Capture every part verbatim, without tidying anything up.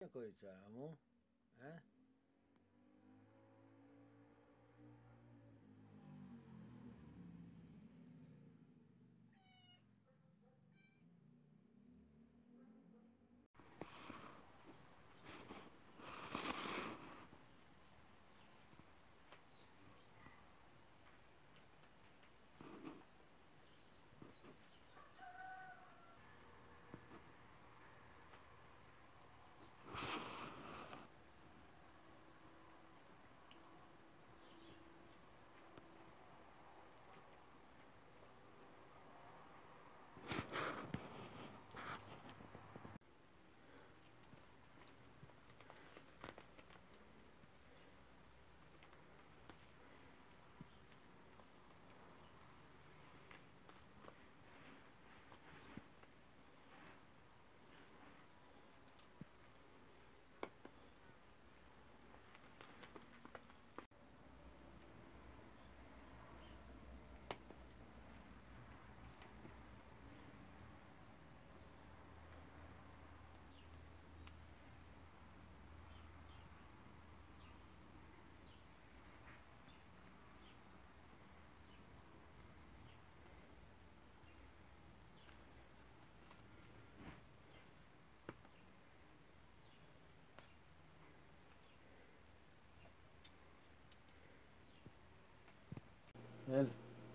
κοριτσάρα μου, ε? Έλα.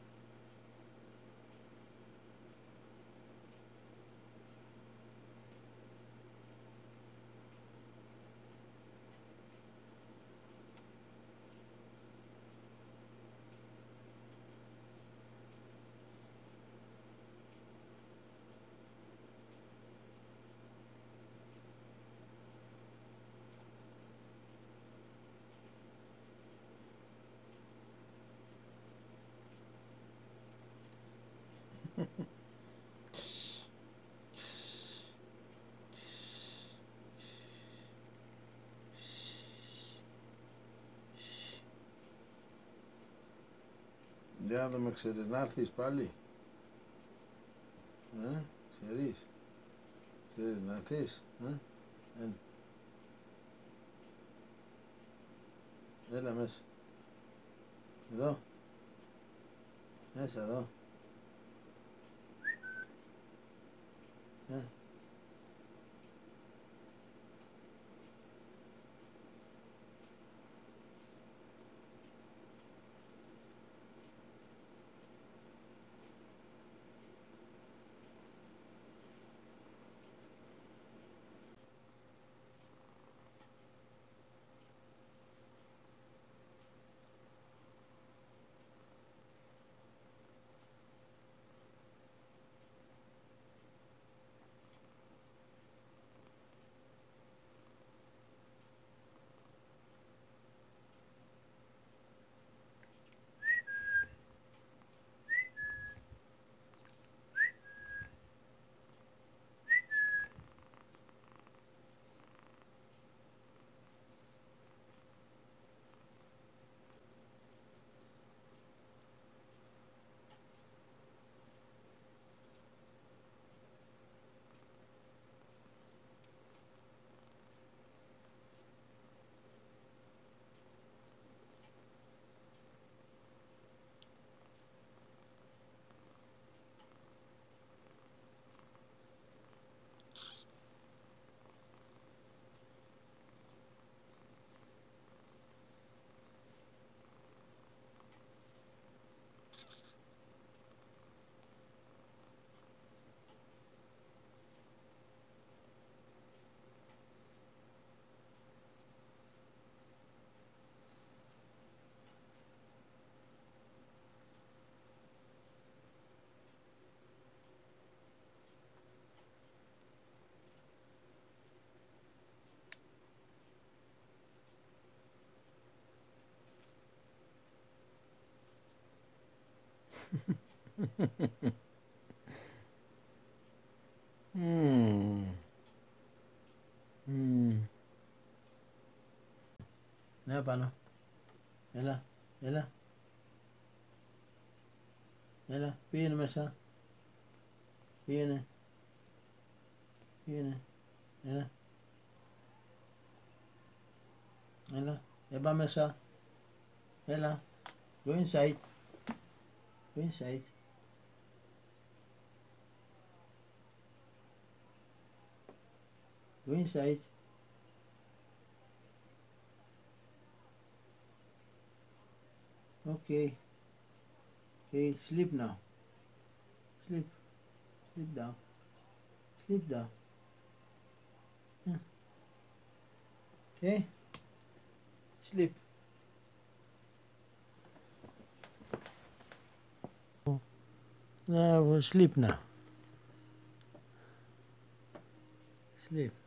Για να με ξέρεις να έρθεις πάλι. Ε, ξέρεις. Ξέρεις να έρθεις. Ε, έλα. Έλα μέσα. Εδώ. Μέσα εδώ. Ε. Mm. Mm. Ναι, πάνω. Έλα, έλα. Έλα, πήγαινε μέσα. Πήγαινε. Πήγαινε. Έλα. Έλα, δεν πάμε μέσα. Έλα, go inside. Go inside. Go inside. Okay. Okay, sleep now. Sleep. Sleep down. Sleep down. Yeah. Okay? Sleep. Now sleep now. Sleep.